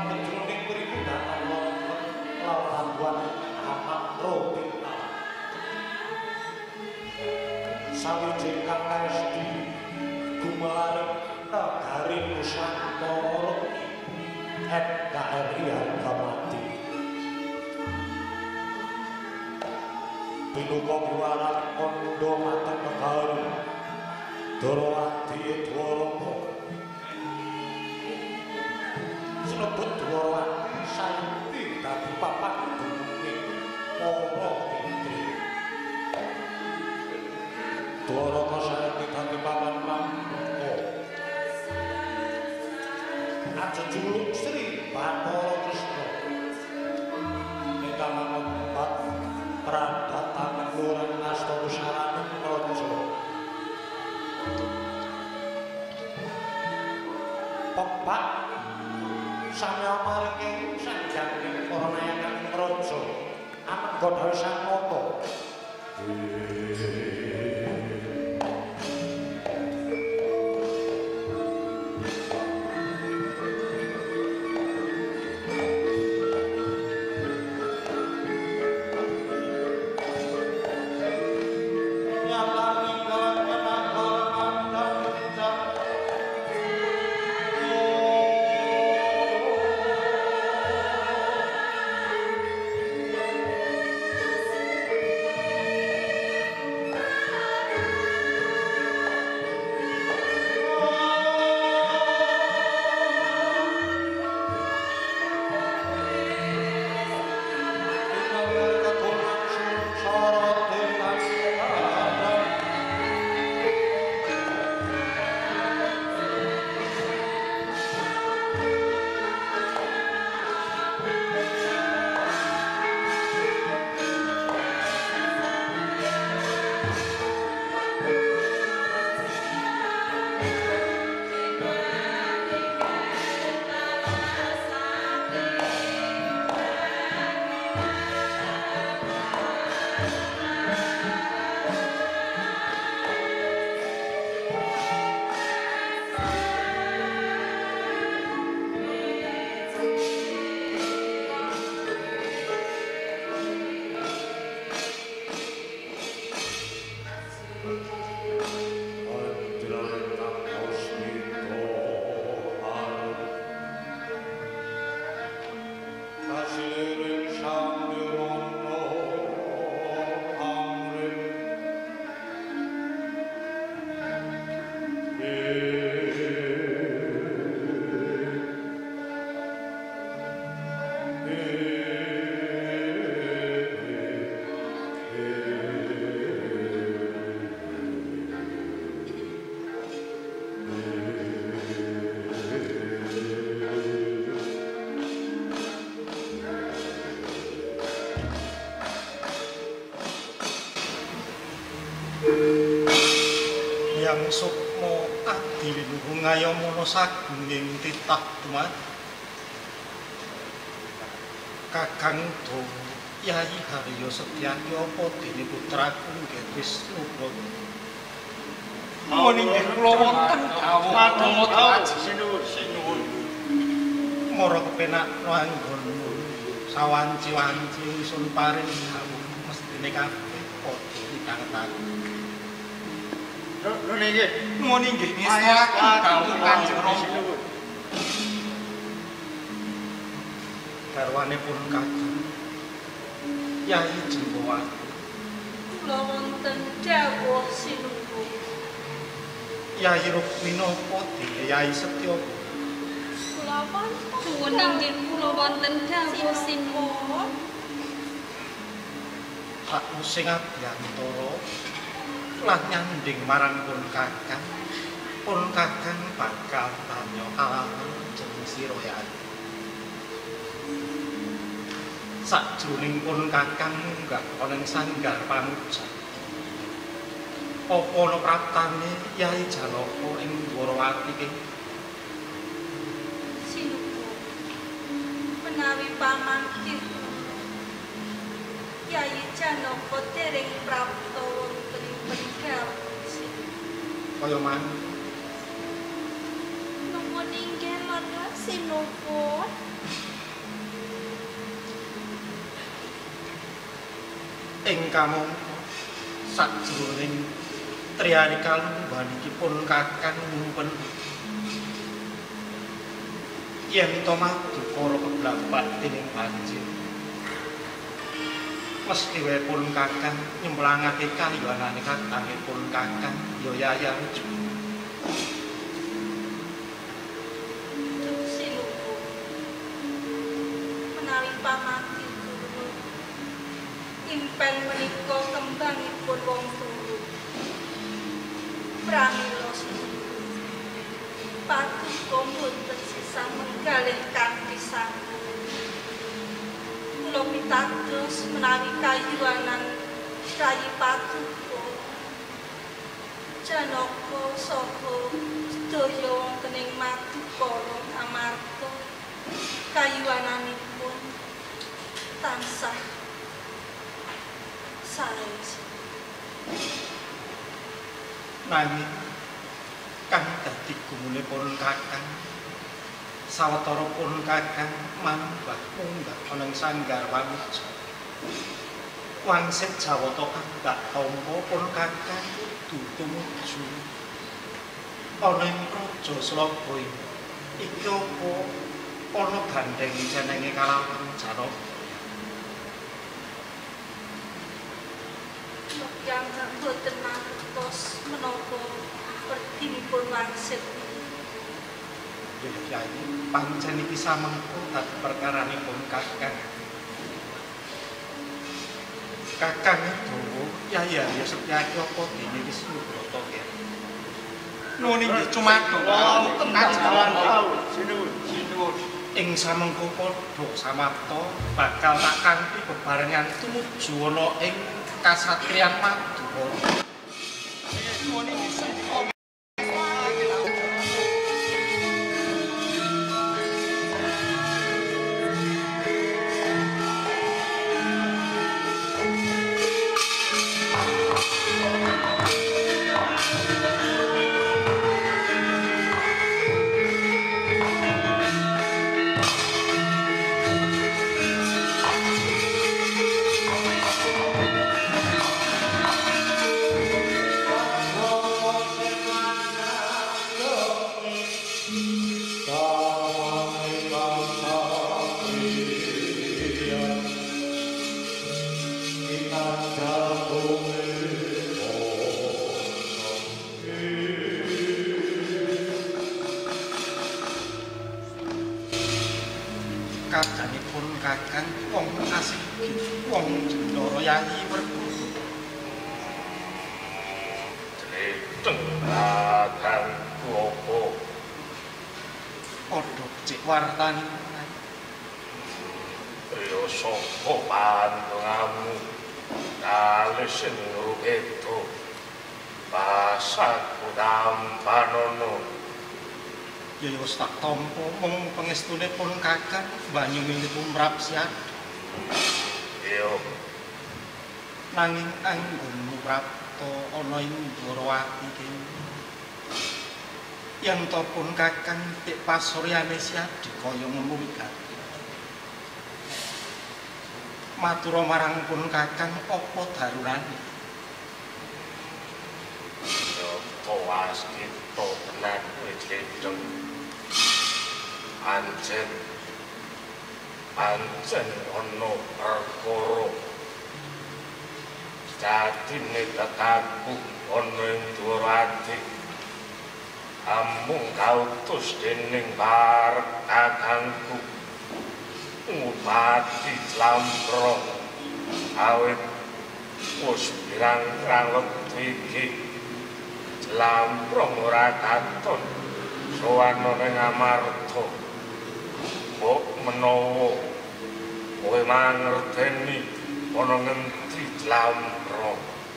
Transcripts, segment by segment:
jroning peribudatan lawan amat tropikal. Sawijing kang lesti gumelar negari Nusantara NKRI harga mati. Pinuka piwaran kondo mateng negari Dwarawati Dwaraka sinebut Dwarawati Sayuti dadi papan dununging para putri. Dwaraka Sayuti dadi papan pambuka ajejuluk Sri Bathara Kresna ingkang ngembat pradatan luring asta pusaraning praja. Pepak sami maringi sanjanging para nayangan praja amengga dawuh Sang Nata. Yang sukmo adilin ngayomono sagunging titah dumat Kakang Do Yai Haryo Setyaki apa dene putraku nggih Wisnu Brata. Muning kula wonten dawuh Haji Sinuwun. Mara kepenak nuanggon sawanci-wanci sun paring dawuh mestine kabeh padha ditangetaken. Lho nggih, mun nggih ngestakaken dawuh Kanjeng Rama. Garwane pun Kakang Yai Jembowati. Kula wonten dawuh sinuwun. Yai Rukmina apa dene Yai Setya? Kula wonten suwun inggih kula wonten dawuh sinuwun. Sakusing abiyantara lan nyanding marang pun Kakang. Pun Kakang bakal tanya kalawan jeneng sira Yai. Sajroning pun Kakang munggah ana ing sanggar pamuja. Apa ana praptane Yai Janaka ing Dwarawati ki? Sinuwun. Menawi pamangkih Yai Janaka dereng prapta wonten ing mriku. Kaya mangke. Nuwun inggih Lana Sinuwun. Ing kamangka sajroning triyari kalungguhan iki pun kakang nyimpen yen to madu para keblabak dening banjir mesti wae pun kakang nyemplangake kayuanane kakangipun kakang ya Yayan Sinuwun menawi pamati impen menika kembangipun wong turu pramila sinuwun paduka mboten sisa menggalih kanthi sanggup kula pitados menawi kayuanan Rayi Paduka Janaka saha sedaya wontening Madukara amarga kayuananipun tansah sae. nanging kang dadi gumunipun kakang sawetara pun kakang manembah munggah ana ing sanggar wanuja wangsit jawata kang dak tampa pun kakang tumuju ana ing praja Surabaya iki apa ana gandeng jenenge kalawan Janaka yang boten mangertos menapa pertinipun wangsit Yayi pancen iki samengko dadi perkaranipun kakang kakang dawa Yayi Arya Setyaki apa dene wis nubrata ya nuwun inggih cumateng sinuwun ing samengko padha samapta bakal tak kanthi bebarengan tumuju ana ing kasatriyan Madukara nuwun inggih kadanipun kakang wong asih wong Jendara Yayi Werkudara Treteng kakang apa padha cek wartani ya sapa panjenenganmu kalih sing rupeto pasaku dampanono ya wis tak tampa mung pangestune pun kakang banyu milipun mrapsiat yo nanging anggon mrapta ana ing Dwarawati kene yen to pun kakang tik pasuryane siat dikaya ngemu wigati matur marang pun kakang apa darurane yo towas kita tenan wicedeng pancen ana perkara jatine tetaku ana ing Dwarawati amung kautus dening kakangku Ngupati Lampro awit wis pirang-pirang wektu iki Lampro ora katon sowan ning Amarta mbok menawa kowe mangerteni ana ngendi Lampro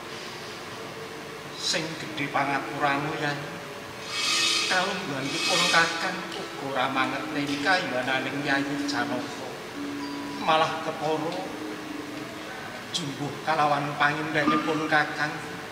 sing gedhe pangapurane Yayi kalungguhanipun kakang uga ora mangerteni kayuananing Yayi Janaka malah kepara jumbuh kalawan pangindhenipun kakang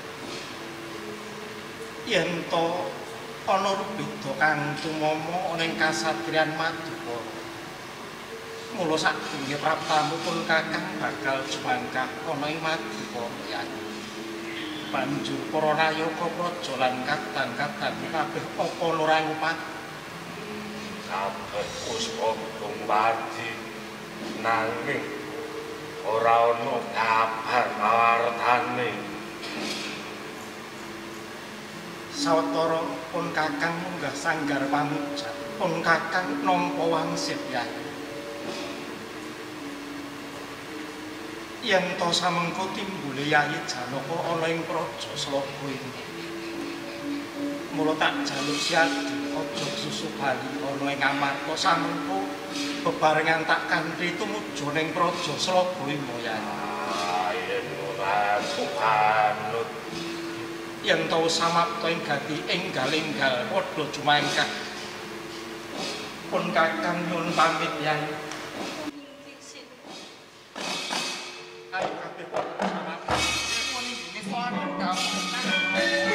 yen to ana rubeda kang tumama ning kasatriyan Madukara Mula sadurunge praptamu pun kakang bakal jumangkah ana ing Madukara. Banjur para nayaka praja lan kadang-kadang kabeh apa ora ngupat kabeh puspa tumpati nanging ora ana kabar mawartane. Sawetara pun kakang munggah sanggar pamujat pun kakang nampa wangsit Yayi. Yen to samengko timbule Yayi Janaka ana ing praja Slaga ini. Mula tak jaluk siadi aja susu bali ana ing amarta samengko bebarengan tak kanthi tumuju ning praja Slaga ini Yayi. Yen ora sukanut Yen to samapta ing gati enggal-enggal padha jumangkah pun kakang nyuwun pamit Yayi. Ayo kabeh padha samapta. Pun wis ana kamu.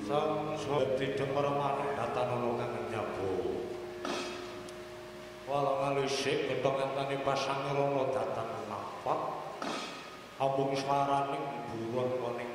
sang swati demer marang datanono kang nyabu walau ngalisik getong antani pasang rono datang mapak ambung swaraning buruan koning